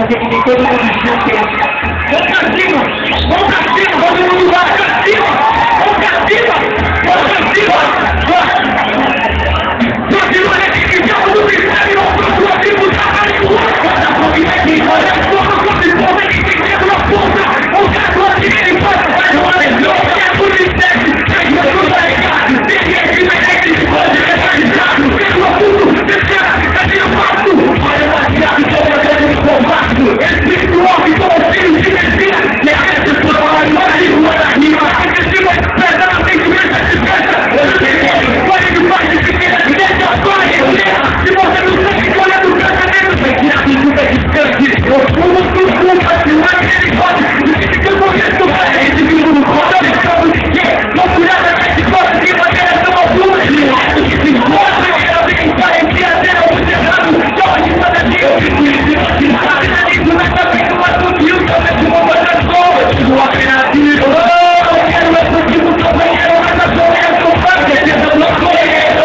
fazer que nem todo mundo junto. Vamos pra cima, todo mundo vai pra cima, vamos pra cima, vamos pra cima. Continua nesse que do mistério, procura tributar a língua. Cada família aqui, olha a sua, como é que tem tempo na ponta. O cara do direito faz uma lesão, é por mistério, faz uma coisa legal. Tem gente na rede de pode legalizado, pelo fundo, terceira, cadê o passo? Olha o baseado, sobre a grande combate. Espiritual, que como filho de medicina, e a rede por falar em uma língua da rima. Porque se você pesa, não tem que ver essa desgraça. Eu sei, pode que faz de pequena, deixa a sua reunião. Se você não tem que olhar do tratamento, vai tirar tudo da distância. Eu fumo tudo, mas não é que ele pode. Eu conheço a rede de mundo, quando eu estou no que não cuidar da rede, pode que vai ter essa altura. E eu acho que se mostra, eu venho para esse até o cerrado. Só de cada dia eu fico isso, não sabe nada disso, mas também não é tudo isso. Eu vejo uma coisa só, eu digo apenas isso. Eu quero é contigo, companheiro, mas a sua é a sua parte, certeza do nosso companheiro.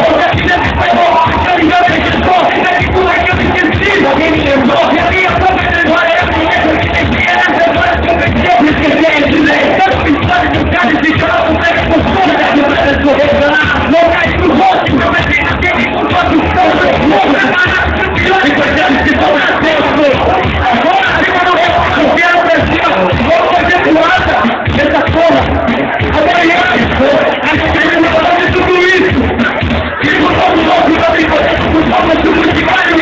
Alguém me lembrou, eu ia prometer agora, eu conheço que tem que essa agora que eu pensei, eu esqueci de ler, tanto história de um cara de chorar, não pega por fora da minha pessoa, não cai pro rosto, não é bem aquele, não pode estar no mundo, e coitado que só nasceu, agora eu não quero pra cima, vou fazer voada, essa porra, amanhã, a gente não vai fazer tudo isso, e por todo mundo, não tem poder, por falta de tudo de carne,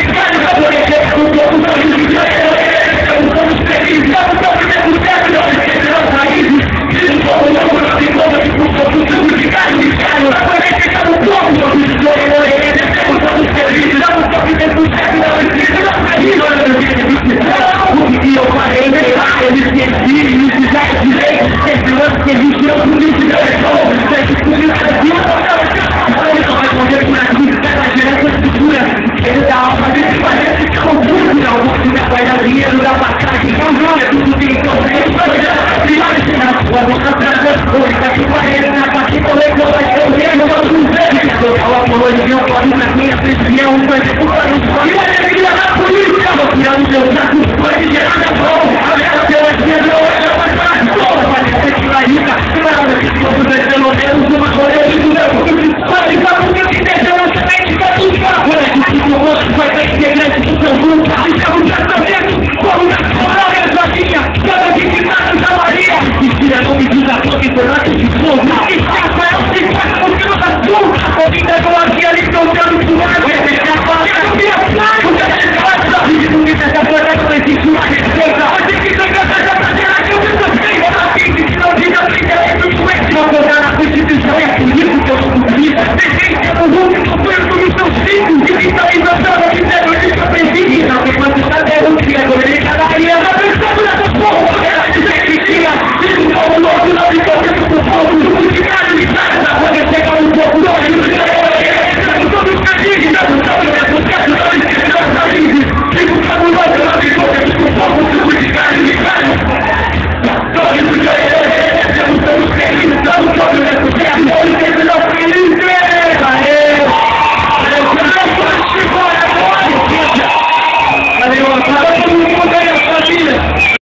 ele dá alma de parece que com tudo não vai dar dinheiro da passagem não é tudo que imagina a boca transforma que parece na parte coletiva vai ser o mesmo eu apoio de um pode na minha prisão mas puta no sol e olha filha da polícia vou tirar o seu saco pode gerar na mão a seu esquerdo olha pra trás pode ser que vai rica nada que todos nós pelo menos uma coisa de tudo pode ficar com quem te deixa não se mete pra tudo o outro vai ter integrante do seu grupo e chama o tratamento como na sua sozinha cada que ficar na Maria e tira nome de da sua que foi lá de fogo